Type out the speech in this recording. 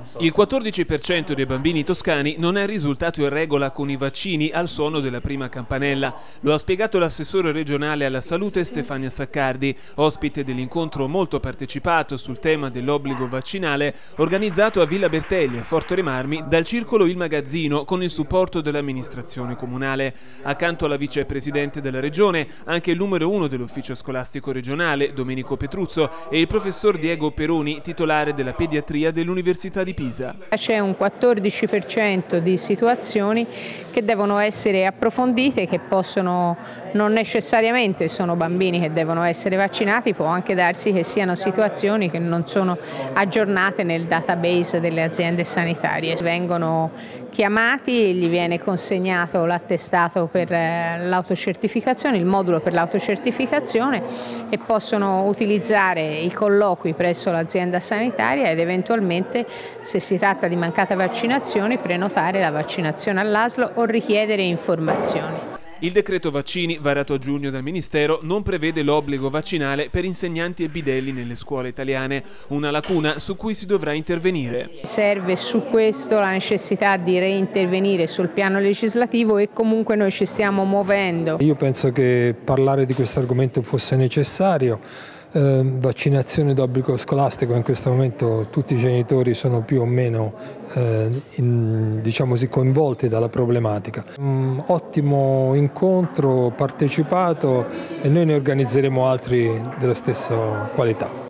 Il 14% dei bambini toscani non è risultato in regola con i vaccini al suono della prima campanella. Lo ha spiegato l'assessore regionale alla salute Stefania Saccardi, ospite dell'incontro molto partecipato sul tema dell'obbligo vaccinale organizzato a Villa Bertelli, a Forte dei Marmi, dal circolo Il Magazzino con il supporto dell'amministrazione comunale. Accanto alla vicepresidente della regione, anche il numero 1 dell'ufficio scolastico regionale, Domenico Petruzzo, e il professor Diego Peroni, titolare della pediatria dell'Università di Pisa. C'è un 14% di situazioni che devono essere approfondite, che possono, non necessariamente sono bambini che devono essere vaccinati, può anche darsi che siano situazioni che non sono aggiornate nel database delle aziende sanitarie. Vengono chiamati, gli viene consegnato l'attestato per l'autocertificazione, il modulo per l'autocertificazione, e possono utilizzare i colloqui presso l'azienda sanitaria ed eventualmente, se si tratta di mancata vaccinazione, prenotare la vaccinazione all'ASL o richiedere informazioni. Il decreto vaccini, varato a giugno dal Ministero, non prevede l'obbligo vaccinale per insegnanti e bidelli nelle scuole italiane, una lacuna su cui si dovrà intervenire. Serve su questo la necessità di reintervenire sul piano legislativo e comunque noi ci stiamo muovendo. Io penso che parlare di questo argomento fosse necessario. Vaccinazione d'obbligo scolastico, in questo momento tutti i genitori sono più o meno coinvolti dalla problematica. Un ottimo incontro partecipato e noi ne organizzeremo altri della stessa qualità.